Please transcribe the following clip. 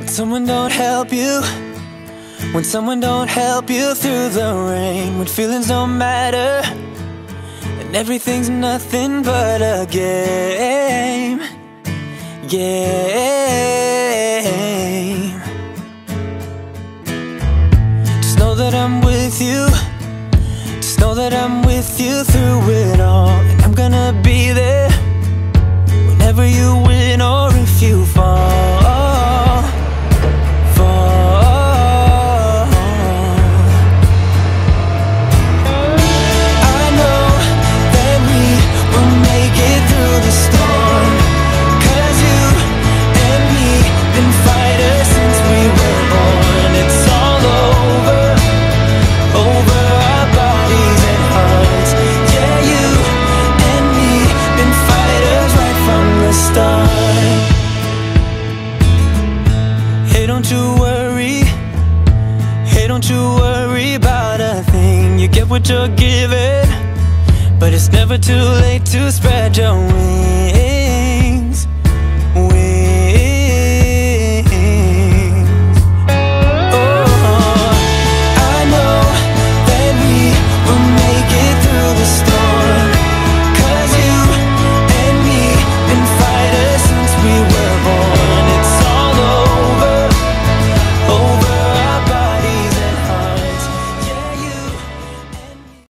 someone don't help you, when someone don't help you through the rain, when feelings don't matter and everything's nothing but a game. Just know that I'm with you, just know that I'm with you through it all, and I'm gonna be there whenever you win or if you fall. What you're giving, but it's never too late to spread your wings.